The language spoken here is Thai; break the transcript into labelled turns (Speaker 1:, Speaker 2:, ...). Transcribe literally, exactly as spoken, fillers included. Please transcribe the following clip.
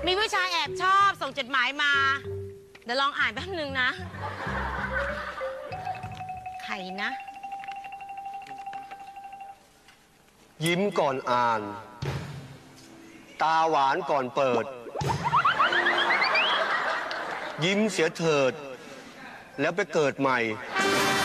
Speaker 1: มีผู้ชายแอบชอบส่งจดหมายมาเดี๋ยวลองอ่านแป๊บนึงนะใครนะ
Speaker 2: ยิ้มก่อนอ่านตาหวานก่อนเปิดยิ้มเสียเถิดแล้วไปเกิดใหม่